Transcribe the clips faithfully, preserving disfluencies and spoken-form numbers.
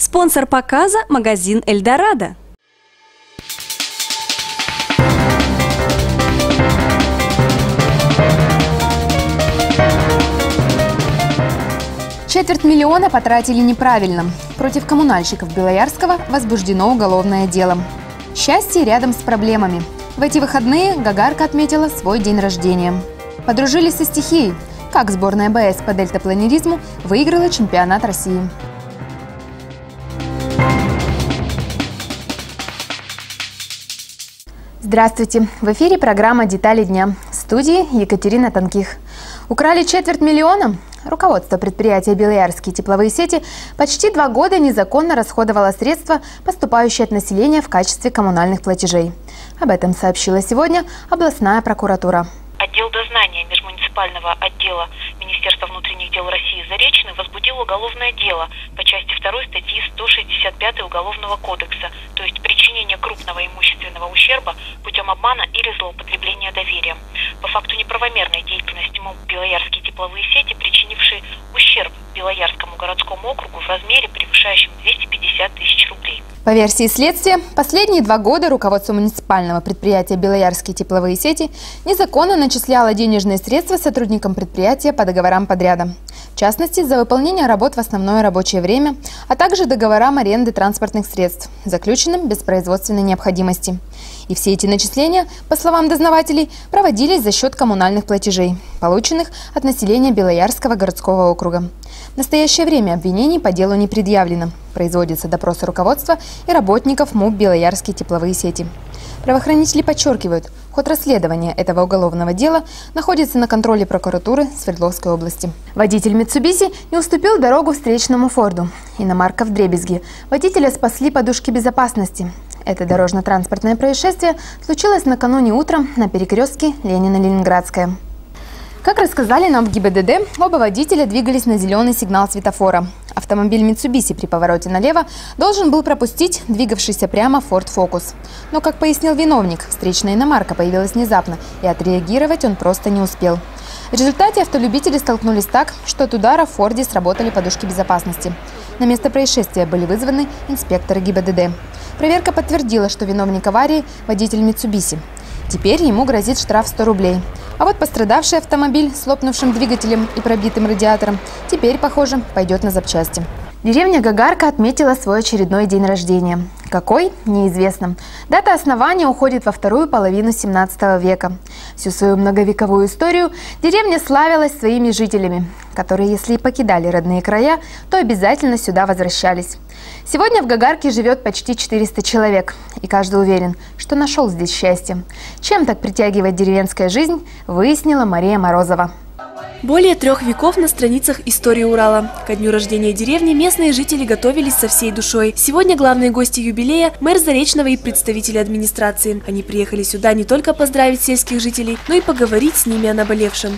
Спонсор показа – магазин «Эльдорадо». Четверть миллиона потратили неправильно. Против коммунальщиков Белоярского возбуждено уголовное дело. Счастье рядом с проблемами. В эти выходные Гагарка отметила свой день рождения. Подружились со стихией. Как сборная БС по дельтапланеризму выиграла чемпионат России. Здравствуйте! В эфире программа «Детали дня». В студии Екатерина Тонких. Украли четверть миллиона? Руководство предприятия «Белоярские тепловые сети» почти два года незаконно расходовало средства, поступающие от населения в качестве коммунальных платежей. Об этом сообщила сегодня областная прокуратура. Отдел дознания межмуниципального отдела Министерства внутренних дел России Заречный возбудил уголовное дело по части второй статьи сто шестьдесят пять Уголовного кодекса, то есть причинение крупного имущественного ущерба путем обмана или злоупотребления доверием. По факту неправомерной деятельности МУП «Белоярские тепловые сети», причинившие ущерб Белоярскому городскому округу в размере, превышающем двести пятьдесят тысяч рублей. По версии следствия, последние два года руководство муниципального предприятия «Белоярские тепловые сети» незаконно начисляло денежные средства сотрудникам предприятия по договорам подряда. В частности, за выполнение работ в основное рабочее время, а также договорам аренды транспортных средств, заключенным без производственной необходимости. И все эти начисления, по словам дознавателей, проводились за счет коммунальных платежей, полученных от населения Белоярского городского округа. В настоящее время обвинений по делу не предъявлено. Производятся допросы руководства и работников МУП «Белоярские тепловые сети». Правоохранители подчеркивают, ход расследования этого уголовного дела находится на контроле прокуратуры Свердловской области. Водитель Митсубиси не уступил дорогу встречному Форду. Иномарка вдребезги. Водителя спасли подушки безопасности. Это дорожно-транспортное происшествие случилось накануне утром на перекрестке Ленина-Ленинградская. Как рассказали нам в ГИБДД, оба водителя двигались на зеленый сигнал светофора. Автомобиль Mitsubishi при повороте налево должен был пропустить двигавшийся прямо Ford Focus. Но, как пояснил виновник, встречная иномарка появилась внезапно, и отреагировать он просто не успел. В результате автолюбители столкнулись так, что от удара в Форде сработали подушки безопасности. На место происшествия были вызваны инспекторы ГИБДД. Проверка подтвердила, что виновник аварии – водитель Mitsubishi. Теперь ему грозит штраф сто рублей. А вот пострадавший автомобиль с лопнувшим двигателем и пробитым радиатором теперь, похоже, пойдет на запчасти. Деревня Гагарка отметила свой очередной день рождения. Какой? Неизвестно. Дата основания уходит во вторую половину семнадцатого века. Всю свою многовековую историю деревня славилась своими жителями, которые, если и покидали родные края, то обязательно сюда возвращались. Сегодня в Гагарке живет почти четыреста человек, и каждый уверен, что нашел здесь счастье. Чем так притягивает деревенская жизнь, выяснила Мария Морозова. Более трех веков на страницах истории Урала. Ко дню рождения деревни местные жители готовились со всей душой. Сегодня главные гости юбилея – мэр Заречного и представители администрации. Они приехали сюда не только поздравить сельских жителей, но и поговорить с ними о наболевшем.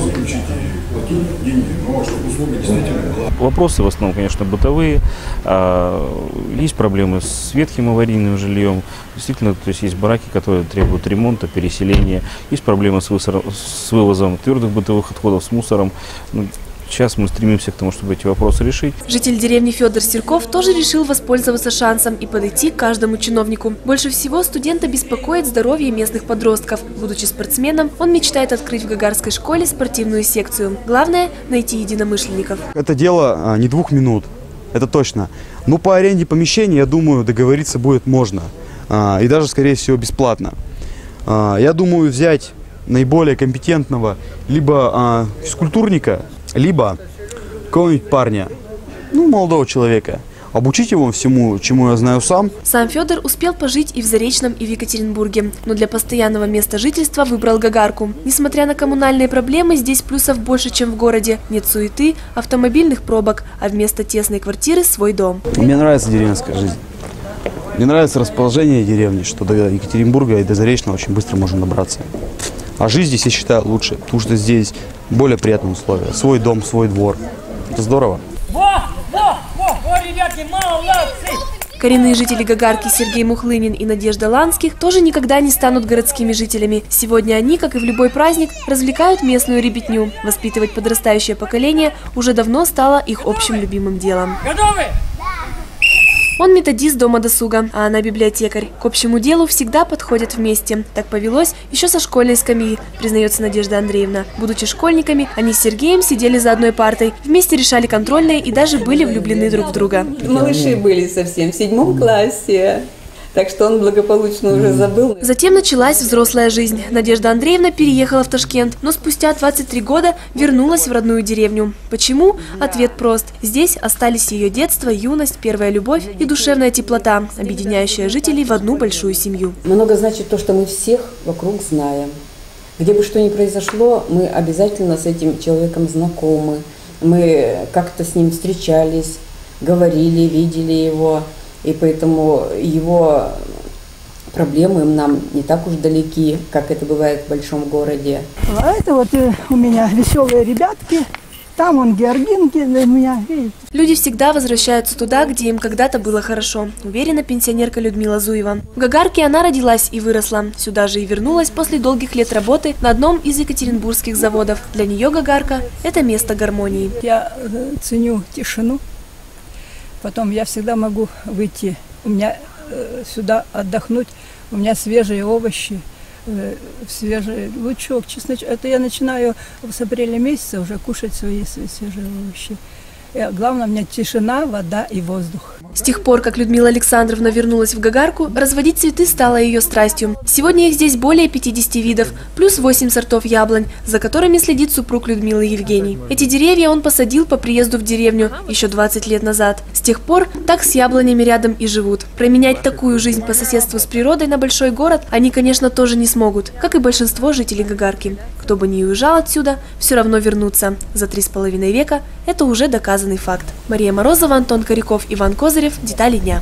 Вопросы в основном, конечно, бытовые. Есть проблемы с ветхим аварийным жильем. Действительно, то есть есть бараки, которые требуют ремонта, переселения. Есть проблемы с, высор... с вывозом твердых бытовых отходов, с мусором. Сейчас мы стремимся к тому, чтобы эти вопросы решить. Житель деревни Федор Серков тоже решил воспользоваться шансом и подойти к каждому чиновнику. Больше всего студента беспокоит здоровье местных подростков. Будучи спортсменом, он мечтает открыть в Гагарской школе спортивную секцию. Главное – найти единомышленников. Это дело не двух минут, это точно. Но по аренде помещения, я думаю, договориться будет можно. И даже, скорее всего, бесплатно. Я думаю, взять наиболее компетентного либо физкультурника, либо какого-нибудь парня, ну, молодого человека. Обучить его всему, чему я знаю сам. Сам Федор успел пожить и в Заречном, и в Екатеринбурге, но для постоянного места жительства выбрал Гагарку. Несмотря на коммунальные проблемы, здесь плюсов больше, чем в городе. Нет суеты, автомобильных пробок, а вместо тесной квартиры свой дом. Мне нравится деревенская жизнь. Мне нравится расположение деревни, что до Екатеринбурга и до Заречного очень быстро можно добраться. А жизнь здесь, я считаю, лучше, потому что здесь более приятные условия. Свой дом, свой двор. Это здорово. Во, во, во, во, ребятки, молодцы! Коренные жители Гагарки Сергей Мухлынин и Надежда Ланских тоже никогда не станут городскими жителями. Сегодня они, как и в любой праздник, развлекают местную ребятню. Воспитывать подрастающее поколение уже давно стало их общим любимым делом. Готовы? Он методист дома досуга, а она библиотекарь. К общему делу всегда подходят вместе. Так повелось еще со школьной скамьи, признается Надежда Андреевна. Будучи школьниками, они с Сергеем сидели за одной партой, вместе решали контрольные и даже были влюблены друг в друга. Малыши были совсем в седьмом классе. Так что он благополучно уже забыл. Затем началась взрослая жизнь. Надежда Андреевна переехала в Ташкент, но спустя двадцать три года вернулась в родную деревню. Почему? Ответ прост. Здесь остались ее детство, юность, первая любовь и душевная теплота, объединяющая жителей в одну большую семью. Много значит то, что мы всех вокруг знаем. Где бы что ни произошло, мы обязательно с этим человеком знакомы. Мы как-то с ним встречались, говорили, видели его. И поэтому его проблемы нам не так уж далеки, как это бывает в большом городе. А это вот у меня веселые ребятки. Там он Георгинки для меня. Люди всегда возвращаются туда, где им когда-то было хорошо, уверена пенсионерка Людмила Зуева. В Гагарке она родилась и выросла. Сюда же и вернулась после долгих лет работы на одном из екатеринбургских заводов. Для нее Гагарка – это место гармонии. Я ценю тишину. Потом я всегда могу выйти, у меня э, сюда отдохнуть, у меня свежие овощи, э, свежий лучок, чесночок. Это я начинаю с апреля месяца уже кушать свои свежие овощи. И главное, у меня тишина, вода и воздух. С тех пор, как Людмила Александровна вернулась в Гагарку, разводить цветы стало ее страстью. Сегодня их здесь более пятидесяти видов, плюс восемь сортов яблонь, за которыми следит супруг Людмилы Евгений. Эти деревья он посадил по приезду в деревню еще двадцать лет назад. С тех пор так с яблонями рядом и живут. Променять такую жизнь по соседству с природой на большой город они, конечно, тоже не смогут, как и большинство жителей Гагарки. Кто бы ни уезжал отсюда, все равно вернутся. За три с половиной века это уже доказанный факт. Мария Морозова, Антон Коряков, Иван Козырев. Детали дня.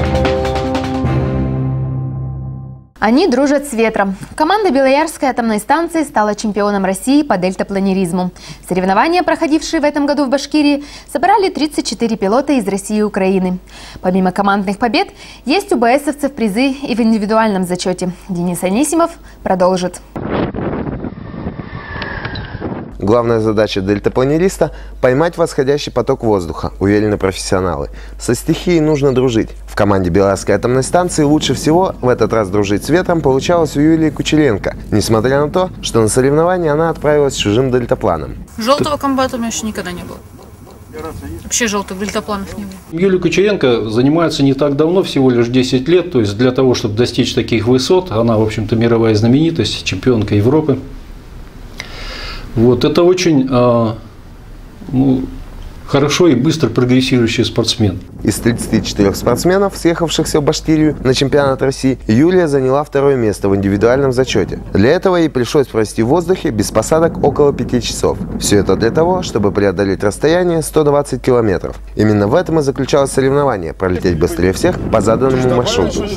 Они дружат с ветром. Команда Белоярской атомной станции стала чемпионом России по дельтапланеризму. Соревнования, проходившие в этом году в Башкирии, собрали тридцать четыре пилота из России и Украины. Помимо командных побед, есть у БСовцев призы и в индивидуальном зачете. Денис Анисимов продолжит. Главная задача дельтапланериста – поймать восходящий поток воздуха, уверены профессионалы. Со стихией нужно дружить. В команде Белоярской атомной станции лучше всего в этот раз дружить с ветром получалось у Юлии Кучеренко, несмотря на то, что на соревнования она отправилась с чужим дельтапланом. Желтого комбата у меня еще никогда не было. Вообще желтых дельтапланов не было. Юлия Кучеренко занимается не так давно, всего лишь десять лет. То есть для того, чтобы достичь таких высот, она, в общем-то, мировая знаменитость, чемпионка Европы. Вот, это очень а, ну, хорошо и быстро прогрессирующий спортсмен. Из тридцати четырёх спортсменов, съехавшихся в Башкирию на чемпионат России, Юлия заняла второе место в индивидуальном зачете. Для этого ей пришлось провести в воздухе без посадок около пяти часов. Все это для того, чтобы преодолеть расстояние сто двадцать километров. Именно в этом и заключалось соревнование – пролететь быстрее всех по заданному маршруту.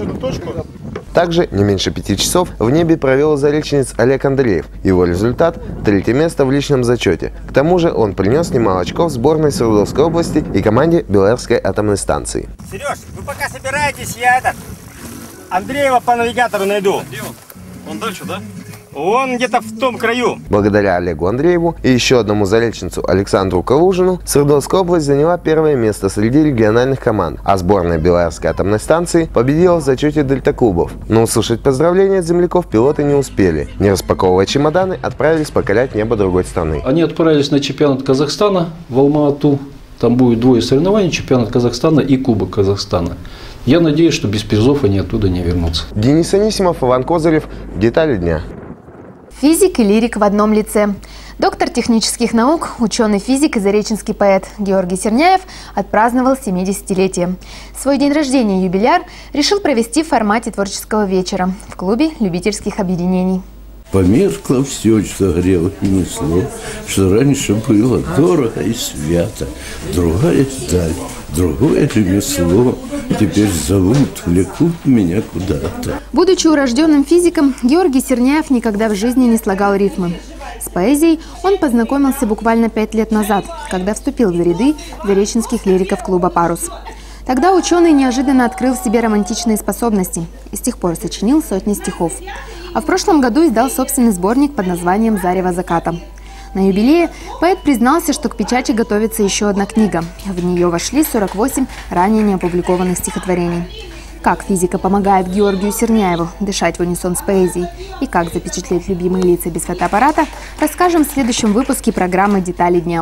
Также не меньше пяти часов в небе провел зареченец Олег Андреев. Его результат – третье место в личном зачете. К тому же он принес немало очков сборной Свердловской области и команде Белоярской атомной станции. Сереж, вы пока собираетесь, я этот Андреева по навигатору найду. Где он? Он дальше, да? Он где-то в том краю. Благодаря Олегу Андрееву и еще одному зареченцу Александру Калужину Свердловская область заняла первое место среди региональных команд, а сборная Белоярской атомной станции победила в зачете дельтаклубов. Но услышать поздравления от земляков пилоты не успели. Не распаковывая чемоданы, отправились покорять небо другой страны. Они отправились на чемпионат Казахстана в Алма-Ату. Там будет двое соревнований, чемпионат Казахстана и Кубок Казахстана. Я надеюсь, что без призов они оттуда не вернутся. Денис Анисимов, Иван Козырев. Детали дня. Физик и лирик в одном лице. Доктор технических наук, ученый-физик и зареченский поэт Георгий Серняев отпраздновал семидесятилетие. Свой день рождения юбиляр решил провести в формате творческого вечера в клубе любительских объединений. Померкло все, что грело и несло, что раньше было дорого и свято. Другая даль, другое ремесло, теперь зовут, влекут меня куда-то. Будучи урожденным физиком, Георгий Серняев никогда в жизни не слагал рифмы. С поэзией он познакомился буквально пять лет назад, когда вступил в ряды зареченских лириков клуба «Парус». Тогда ученый неожиданно открыл в себе романтичные способности и с тех пор сочинил сотни стихов. А в прошлом году издал собственный сборник под названием «Зарево заката». На юбилее поэт признался, что к печати готовится еще одна книга. В нее вошли сорок восемь ранее неопубликованных стихотворений. Как физика помогает Георгию Серняеву дышать в унисон с поэзией и как запечатлеть любимые лица без фотоаппарата, расскажем в следующем выпуске программы «Детали дня».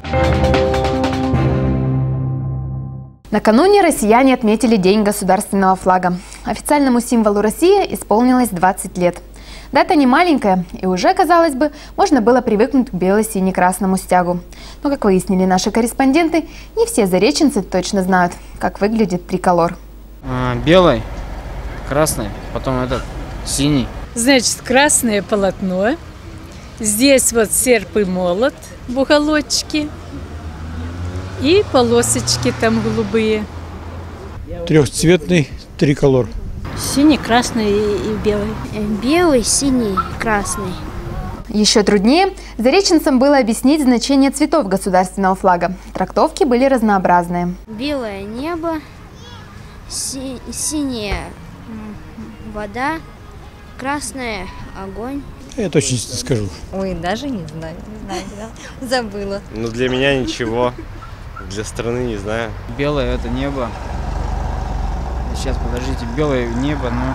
Накануне россияне отметили День государственного флага. Официальному символу России исполнилось двадцать лет. Дата не маленькая, и уже, казалось бы, можно было привыкнуть к бело-сине-красному стягу. Но, как выяснили наши корреспонденты, не все зареченцы точно знают, как выглядит триколор. А, белый, красный, потом этот синий. Значит, красное полотно. Здесь вот серп и молот в уголочке. И полосочки там голубые. Трехцветный триколор. Синий, красный и белый. Белый, синий, красный. Еще труднее зареченцам было объяснить значение цветов государственного флага. Трактовки были разнообразные. Белое небо, си синяя вода, красное огонь. Я точно не скажу. Ой, даже не знаю, не знаю, да? Забыла. Ну, для меня ничего. Для страны не знаю. Белое это небо. Сейчас, подождите, белое небо, но...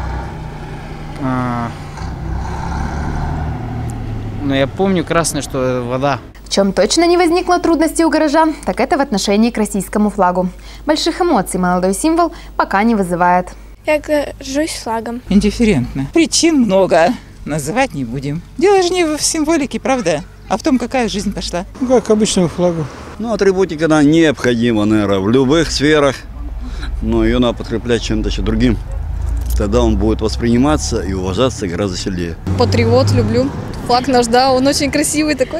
А... Но я помню красное, что это вода. В чем точно не возникло трудностей у горожан, так это в отношении к российскому флагу. Больших эмоций молодой символ пока не вызывает. Я горжусь флагом. Индифферентно. Причин много, называть не будем. Дело же не в символике, правда? А в том, какая жизнь пошла. Ну, как обычному флагу. Ну, атрибутика, она необходима, наверное, в любых сферах, но ее надо подкреплять чем-то еще другим. Тогда он будет восприниматься и уважаться гораздо сильнее. Патриот, люблю. Флаг наш, да, он очень красивый такой.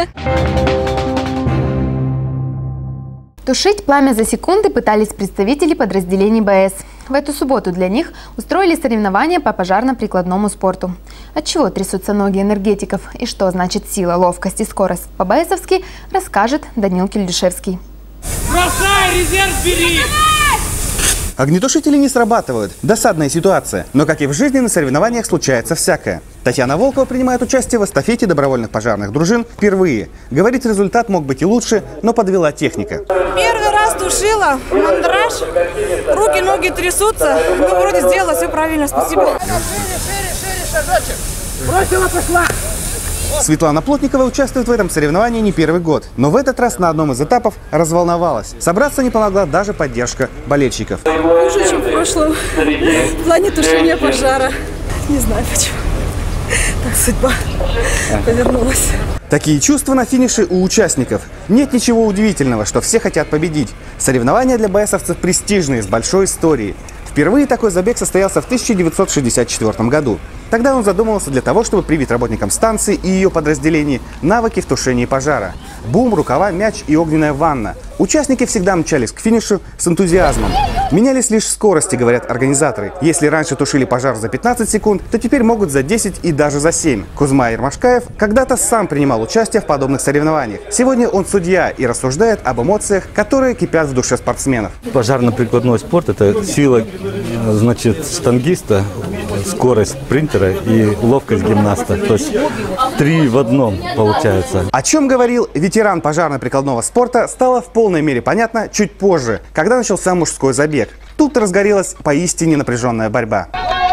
Тушить пламя за секунды пытались представители подразделений БС. В эту субботу для них устроили соревнования по пожарно-прикладному спорту. Отчего трясутся ноги энергетиков и что значит сила, ловкость и скорость, по-баэсовски расскажет Данил Кильдюшевский. Бросай, резерв бери! Огнетушители не срабатывают. Досадная ситуация. Но, как и в жизни, на соревнованиях случается всякое. Татьяна Волкова принимает участие в эстафете добровольных пожарных дружин впервые. Говорит, результат мог быть и лучше, но подвела техника. Первый раз тушила, мандраж, руки, ноги трясутся. Ну, вроде сделала все правильно, спасибо. Шире, шире, шире, шажочек. Бросила, пошла. Светлана Плотникова участвует в этом соревновании не первый год, но в этот раз на одном из этапов разволновалась. Собраться не помогла даже поддержка болельщиков. Хуже, чем в прошлом. В плане тушения пожара. Не знаю почему. Так судьба повернулась. Такие чувства на финише у участников. Нет ничего удивительного, что все хотят победить. Соревнования для баэсовцев престижные, с большой историей. Впервые такой забег состоялся в тысяча девятьсот шестьдесят четвёртом году. Тогда он задумывался для того, чтобы привить работникам станции и ее подразделений навыки в тушении пожара. Бум, рукава, мяч и огненная ванна. Участники всегда мчались к финишу с энтузиазмом. Менялись лишь скорости, говорят организаторы. Если раньше тушили пожар за пятнадцать секунд, то теперь могут за десять и даже за семь. Кузьма Ермашкаев когда-то сам принимал участие в подобных соревнованиях. Сегодня он судья и рассуждает об эмоциях, которые кипят в душе спортсменов. Пожарно-прикладной спорт – это сила, значит, штангиста, скорость спринтера и ловкость гимнаста. То есть три в одном получается. О чем говорил ветеран пожарно-прикладного спорта, стало в полной мере понятно чуть позже, когда начался мужской забег. Тут разгорелась поистине напряженная борьба.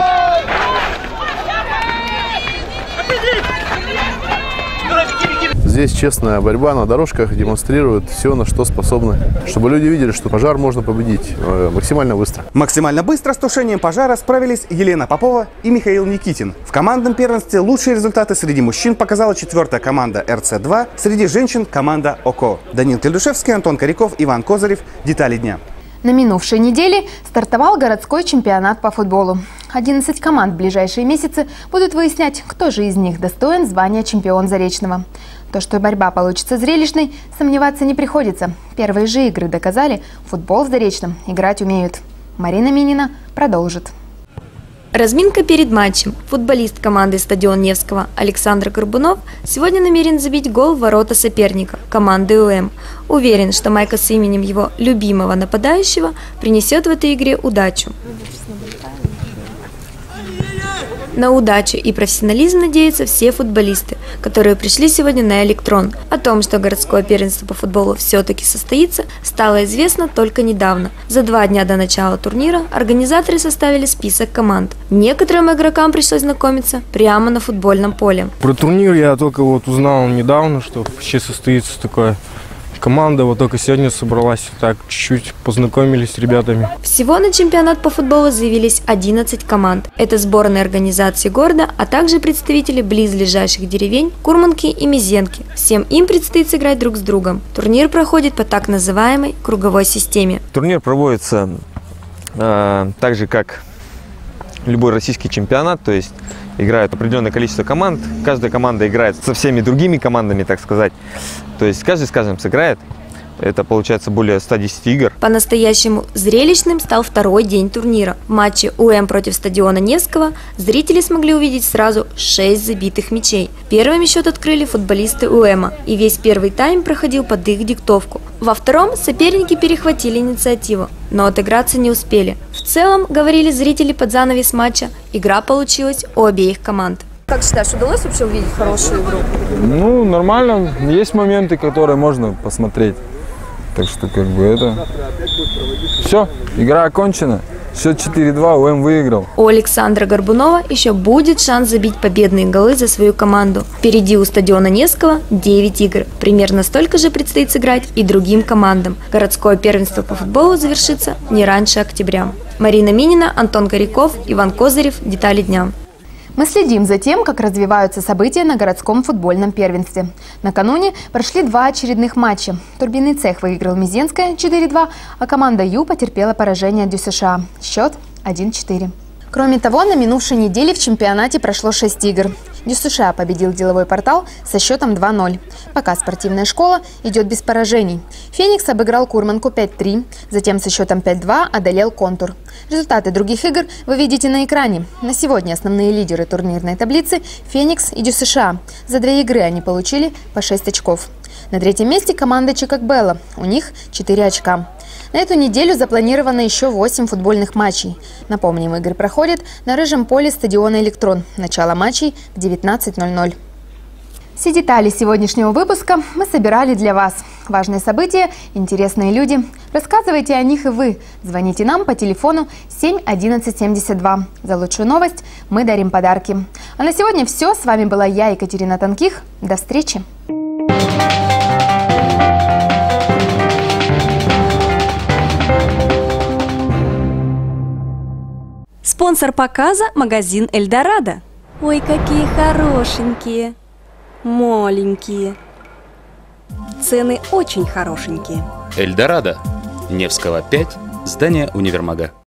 Здесь честная борьба на дорожках демонстрирует все, на что способны. Чтобы люди видели, что пожар можно победить э, максимально быстро. Максимально быстро с тушением пожара справились Елена Попова и Михаил Никитин. В командном первенстве лучшие результаты среди мужчин показала четвертая команда эр цэ два, среди женщин команда ОКО. Данил Кильдюшевский, Антон Коряков, Иван Козырев. Детали дня. На минувшей неделе стартовал городской чемпионат по футболу. одиннадцать команд в ближайшие месяцы будут выяснять, кто же из них достоин звания чемпион Заречного. То, что борьба получится зрелищной, сомневаться не приходится. Первые же игры доказали, футбол в Заречном играть умеют. Марина Минина продолжит. Разминка перед матчем. Футболист команды «Стадион Невского» Александр Горбунов сегодня намерен забить гол в ворота соперника, команды УМ. Уверен, что майка с именем его любимого нападающего принесет в этой игре удачу. На удачу и профессионализм надеются все футболисты, которые пришли сегодня на электрон. О том, что городское первенство по футболу все-таки состоится, стало известно только недавно. За два дня до начала турнира организаторы составили список команд. Некоторым игрокам пришлось знакомиться прямо на футбольном поле. Про турнир я только вот узнал недавно, что вообще состоится такое. Команда вот только сегодня собралась, так чуть-чуть познакомились с ребятами. Всего на чемпионат по футболу заявились одиннадцать команд. Это сборные организации города, а также представители близлежащих деревень Курманки и Мизенки. Всем им предстоит сыграть друг с другом. Турнир проходит по так называемой круговой системе. Турнир проводится э, так же, как любой российский чемпионат, то есть играют определенное количество команд. Каждая команда играет со всеми другими командами, так сказать. То есть каждый, скажем, сыграет. Это получается более ста десяти игр. По-настоящему зрелищным стал второй день турнира. В матче УЭМ против стадиона Невского зрители смогли увидеть сразу шесть забитых мячей. Первыми счет открыли футболисты УЭМа, и весь первый тайм проходил под их диктовку. Во втором соперники перехватили инициативу, но отыграться не успели. В целом, говорили зрители под занавес матча, игра получилась у обеих команд. Как считаешь, удалось вообще увидеть хорошую игру? Ну, нормально. Есть моменты, которые можно посмотреть. Так что, как бы, это... Все, игра окончена. Счет четыре-два, УЭМ выиграл. У Александра Горбунова еще будет шанс забить победные голы за свою команду. Впереди у стадиона Невского девять игр. Примерно столько же предстоит сыграть и другим командам. Городское первенство по футболу завершится не раньше октября. Марина Минина, Антон Коряков, Иван Козырев. Детали дня. Мы следим за тем, как развиваются события на городском футбольном первенстве. Накануне прошли два очередных матча. Турбинный цех выиграл Мизенское четыре-два, а команда Ю потерпела поражение от ДЮСШ. Счет один-четыре. Кроме того, на минувшей неделе в чемпионате прошло шесть игр. ДЮСШ победил деловой портал со счетом два-ноль. Пока спортивная школа идет без поражений. Феникс обыграл Курманку пять-три, затем со счетом пять-два одолел Контур. Результаты других игр вы видите на экране. На сегодня основные лидеры турнирной таблицы – Феникс и ДЮСШ. За две игры они получили по шесть очков. На третьем месте команда Чикагбелла. У них четыре очка. На эту неделю запланировано еще восемь футбольных матчей. Напомним, игры проходят на рыжем поле стадиона «Электрон». Начало матчей в девятнадцать ноль-ноль. Все детали сегодняшнего выпуска мы собирали для вас. Важные события, интересные люди. Рассказывайте о них и вы. Звоните нам по телефону семь одиннадцать семьдесят два. За лучшую новость мы дарим подарки. А на сегодня все. С вами была я, Екатерина Тонких. До встречи! Спонсор показа – магазин Эльдорадо. Ой, какие хорошенькие. Маленькие. Цены очень хорошенькие. Эльдорадо. Невского пять. Здание универмага.